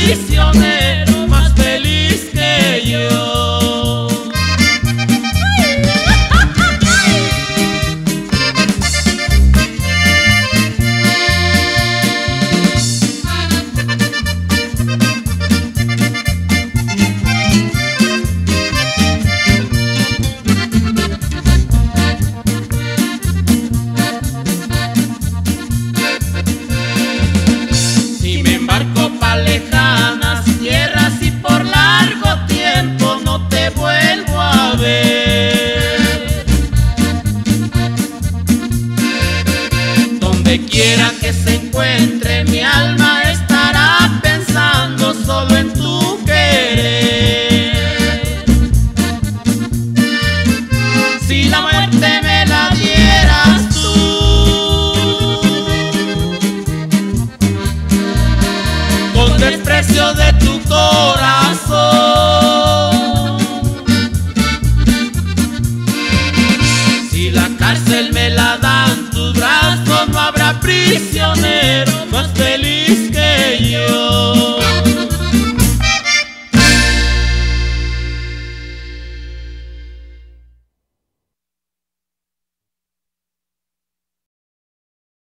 prisionero más feliz que yo. Lejanas tierras y por largo tiempo no te vuelvo a ver. Donde quiera que se encuentre mi alma estará pensando solo en tu querer. Si la muerte me la dieras con desprecio de tu corazón, si la cárcel me la dan tus brazos, no habrá prisionero más feliz que yo.